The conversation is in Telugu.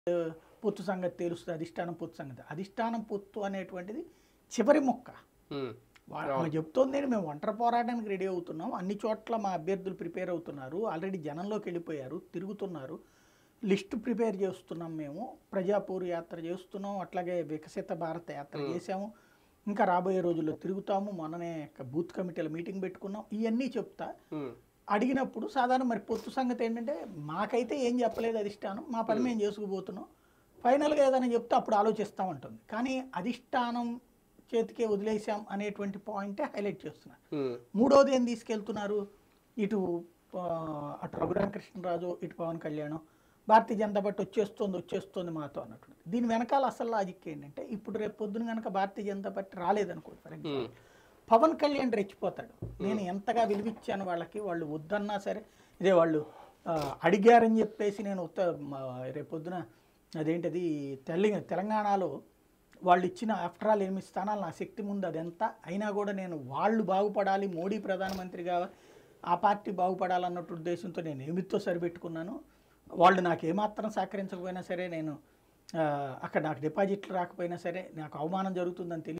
పొత్తు సంగతి తెలుస్తుంది, అధిష్టానం పొత్తు సంగతి. అధిష్టానం పొత్తు అనేటువంటిది చివరి మొక్క. ఆమె చెప్తోంది మేము ఒంటరి పోరాటానికి రెడీ అవుతున్నాం, అన్ని చోట్ల మా అభ్యర్థులు ప్రిపేర్ అవుతున్నారు, ఆల్రెడీ జనంలోకి వెళ్ళిపోయారు, తిరుగుతున్నారు, లిస్టు ప్రిపేర్ చేస్తున్నాం, మేము ప్రజాపూర్ యాత్ర చేస్తున్నాం, అట్లాగే వికసిత భారత యాత్ర చేసాము, ఇంకా రాబోయే రోజుల్లో తిరుగుతాము, మొన్ననే బూత్ కమిటీల మీటింగ్ పెట్టుకున్నాం, ఇవన్నీ చెప్తా. అడిగినప్పుడు సాధారణ మరి పొత్తు సంగతి ఏంటంటే మాకైతే ఏం చెప్పలేదు అధిష్టానం, మా పని మేము చేసుకుపోతున్నాం, ఫైనల్గా ఏదైనా చెప్తే అప్పుడు ఆలోచిస్తామంటుంది. కానీ అధిష్టానం చేతికే వదిలేసాం అనేటువంటి పాయింటే హైలైట్ చేస్తున్నారు. మూడోది ఏం తీసుకెళ్తున్నారు, ఇటు అటు రఘురామకృష్ణరాజు, ఇటు పవన్ కళ్యాణ్, భారతీయ జనతా పార్టీ వచ్చేస్తుంది మాతో అన్నట్టు. దీని వెనకాల అసలు లాజిక్ ఏంటంటే ఇప్పుడు రేపు పొద్దున కనుక భారతీయ జనతా పార్టీ రాలేదనుకోండి, ఫర్ ఎగ్జాంపుల్ పవన్ కళ్యాణ్ రెచ్చిపోతాడు, నేను ఎంతగా విలువిచ్చాను వాళ్ళకి, వాళ్ళు వద్దన్నా సరే ఇదే వాళ్ళు అడిగారని చెప్పేసి నేను రేపు పొద్దున అదేంటది తెలంగాణలో వాళ్ళు ఇచ్చిన ఆఫ్టర్ ఆల్ 8 స్థానాలు నా శక్తి ముందు అదెంత అయినా కూడా నేను వాళ్ళు బాగుపడాలి, మోడీ ప్రధానమంత్రిగా ఆ పార్టీ బాగుపడాలన్నట్టు ఉద్దేశంతో నేను ఏమితో సరిపెట్టుకున్నాను, వాళ్ళు నాకు ఏమాత్రం సహకరించకపోయినా సరే, నేను అక్కడ నాకు డిపాజిట్లు రాకపోయినా సరే నాకు అవమానం జరుగుతుందని తెలియదు.